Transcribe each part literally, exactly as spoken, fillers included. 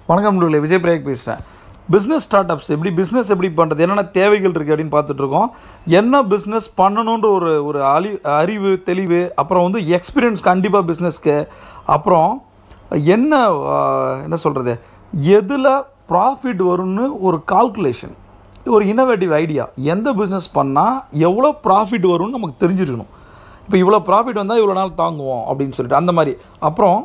வணக்கம் நண்பர்களே, விஜய் பிரயாக் பேசுகிறேன். பிஸ்னஸ் ஸ்டார்ட் அப்ஸ் எப்படி பிஸ்னஸ் எப்படி பண்ணுறது, என்னென்ன தேவைகள் இருக்குது அப்படின்னு பார்த்துட்ருக்கோம். என்ன பிஸ்னஸ் பண்ணணுன்ற ஒரு ஒரு அழி அறிவு தெளிவு, அப்புறம் வந்து எக்ஸ்பீரியன்ஸ் கண்டிப்பாக பிஸ்னஸ்க்கு, அப்புறம் என்ன என்ன சொல்கிறது, எதில் ப்ராஃபிட் வரும்னு ஒரு கால்குலேஷன், ஒரு இன்னோவேட்டிவ் ஐடியா. எந்த பிஸ்னஸ் பண்ணால் எவ்வளோ ப்ராஃபிட் வரும்னு நமக்கு தெரிஞ்சிருக்கணும். இப்போ இவ்வளோ ப்ராஃபிட் வந்தால் இவ்வளோ நாள் தாங்குவோம் அப்படின்னு சொல்லிட்டு அந்த மாதிரி. அப்புறம்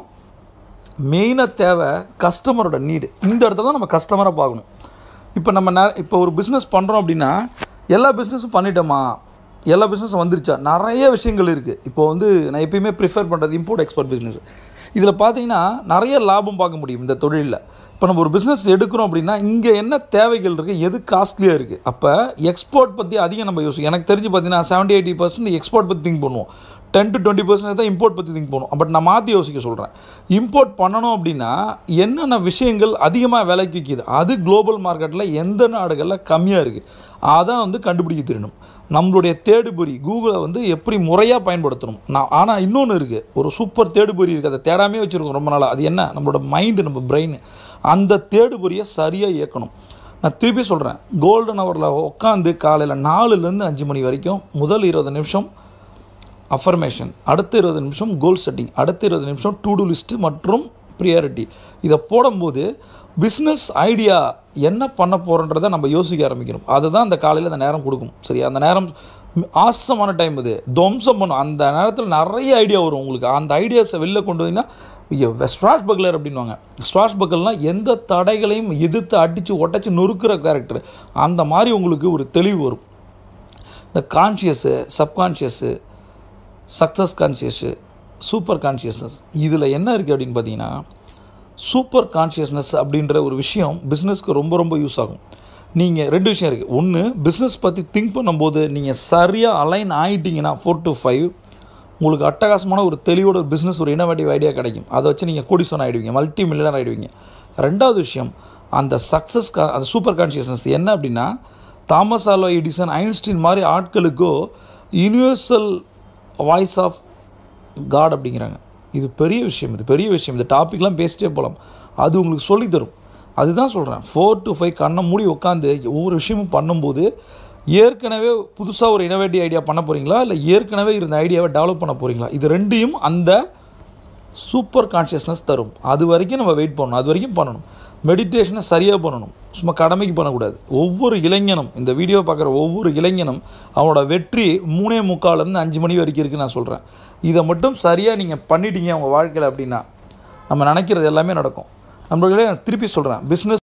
மெயினாக தேவை கஸ்டமரோட நீடு. இந்த இடத்துல தான் நம்ம கஸ்டமரை பார்க்கணும். இப்போ நம்ம ந இப்போ ஒரு பிஸ்னஸ் பண்ணுறோம் அப்படின்னா எல்லா பிஸ்னஸும் பண்ணிட்டோமா, எல்லா பிஸ்னஸும் வந்துருச்சா, நிறைய விஷயங்கள் இருக்குது. இப்போ வந்து நான் எப்பயுமே ப்ரிஃபர் பண்ணுறது இம்போர்ட் எக்ஸ்போர்ட் பிஸ்னஸ். இதில் பார்த்தீங்கன்னா நிறைய லாபம் பார்க்க முடியும் இந்த தொழிலில். இப்போ நம்ம ஒரு பிஸ்னஸ் எடுக்கிறோம் அப்படின்னா இங்கே என்ன தேவைகள் இருக்குது, எது காஸ்ட்லியாக இருக்குது. அப்போ எக்ஸ்போர்ட் பற்றி அதிகம் நம்ம யோசிக்கும். எனக்கு தெரிஞ்சு பார்த்தீங்கன்னா செவன்ட்டி எயிட்டி பர்சன்ட் எக்ஸ்போர்ட் பற்றி திங்க் பண்ணுவோம், டென் டு டுவெண்ட்டி பர்சன்ட் தான் இம்போர்ட் பற்றி திங்க் பண்ணுவோம். பட் நான் மாற்றி யோசிக்க சொல்கிறேன். இம்போர்ட் பண்ணணும் அப்படின்னா என்னென்ன விஷயங்கள் அதிகமாக விலைக்கு விற்கிது, அது குளோபல் மார்க்கெட்டில் எந்த நாடுகளில் கம்மியாக இருக்குது, அதான் வந்து கண்டுபிடிக்க தெரியணும். நம்மளுடைய தேடுபொறி கூகுளை வந்து எப்படி முறையாக பயன்படுத்தணும். நான் ஆனால் இன்னொன்று இருக்குது, ஒரு சூப்பர் தேடுபொறி இருக்குது, அதை தேடாமே வச்சுருக்கோம் ரொம்ப நாளாக. அது என்ன, நம்மளோட மைண்டு, நம்ம பிரெயின். அந்த தேடுபொறியை சரியாக இயக்கணும். நான் திருப்பி சொல்கிறேன், கோல்டன் ஹவரில் உட்காந்து காலையில் நாலுலேருந்து அஞ்சு மணி வரைக்கும் முதல் இருபது நிமிஷம் அஃபர்மேஷன், அடுத்த இருபது நிமிஷம் கோல் செட்டிங், அடுத்த இருபது நிமிஷம் டு டூ லிஸ்ட்டு மற்றும் ப்ரியாரிட்டி. இதை போடும்போது பிஸ்னஸ் ஐடியா என்ன பண்ண போகிறோன்றதை நம்ம யோசிக்க ஆரம்பிக்கணும். அதுதான் அந்த காலையில் அந்த நேரம் கொடுக்கும். சரியா, அந்த நேரம் ஆசமான டைம், இது துவம்சம் பண்ணும். அந்த நேரத்தில் நிறைய ஐடியா வரும் உங்களுக்கு. அந்த ஐடியாஸை வெளில கொண்டு வந்தீங்கன்னா ஸ்ட்ராஸ் பக்லர் அப்படின்வாங்க. ஸ்ட்ராஸ் பக்கல்னால் எந்த தடைகளையும் எதிர்த்து அடித்து ஒட்டச்சி நொறுக்கிற கேரக்டர். அந்த மாதிரி உங்களுக்கு ஒரு தெளிவு வரும். இந்த conscious, subconscious, success conscious, super consciousness, இதில் என்ன இருக்குது அப்படின்னு பார்த்தீங்கன்னா, சூப்பர் கான்ஷியஸ்னஸ் அப்படின்ற ஒரு விஷயம் பிஸ்னஸ்க்கு ரொம்ப ரொம்ப யூஸ் ஆகும். நீங்கள் ரெண்டு விஷயம் இருக்குது. ஒன்று, பிஸ்னஸ் பற்றி திங்க் பண்ணும்போது நீங்கள் சரியாக அலைன் ஆகிட்டிங்கன்னா ஃபோர் டு ஃபைவ் உங்களுக்கு அட்டகாசமான ஒரு தெளிவோட ஒரு பிஸ்னஸ், ஒரு இன்னோவேட்டிவ் ஐடியா கிடைக்கும். அதை வச்சு நீங்கள் கோடீஸ்வரன் ஆகிடுவீங்க, மல்டி மில்லியனர் ஆகிடுவீங்க. ரெண்டாவது விஷயம், அந்த சக்ஸஸ் கா அந்த சூப்பர் கான்ஷியஸ்னஸ் என்ன அப்படின்னா, தாமஸ் ஆல்வா எடிசன், ஐன்ஸ்டீன் மாதிரி ஆட்களுக்கோ யூனிவர்சல் வாய்ஸ் ஆஃப் காட் அப்படிங்கிறாங்க. இது பெரிய விஷயம், இது பெரிய விஷயம். இந்த டாப்பிக்லாம் பேசிட்டே போகலாம். அது உங்களுக்கு சொல்லித்தரும். அதுதான் சொல்கிறேன், ஃபோர் டு ஃபைவ் கண்ணை மூடி உட்காந்து ஒவ்வொரு விஷயமும் பண்ணும்போது, ஏற்கனவே புதுசாக ஒரு இன்னோவேட்டிவ் ஐடியா பண்ண போகிறீங்களா, இல்லை ஏற்கனவே இருந்த ஐடியாவை டெவலப் பண்ண போகிறீங்களா, இது ரெண்டையும் அந்த சூப்பர் கான்ஷியஸ்னஸ் தரும். அது வரைக்கும் நம்ம வெயிட் பண்ணணும், அது வரைக்கும் பண்ணணும். மெடிடேஷனை சரியாக பண்ணணும், சும்மா கடமைக்கு பண்ணக்கூடாது. ஒவ்வொரு இளைஞனும், இந்த வீடியோ பார்க்குற ஒவ்வொரு இளைஞனும் அவனோட வெற்றி மூணே முக்கால்லேருந்து அஞ்சு மணி வரைக்கும் இருக்குன்னு நான் சொல்கிறேன். இதை மட்டும் சரியாக நீங்கள் பண்ணிட்டீங்க உங்கள் வாழ்க்கையில் அப்படின்னா நம்ம நினைக்கிறது எல்லாமே நடக்கும். நம்மளே திருப்பி சொல்கிறேன், பிஸ்னஸ்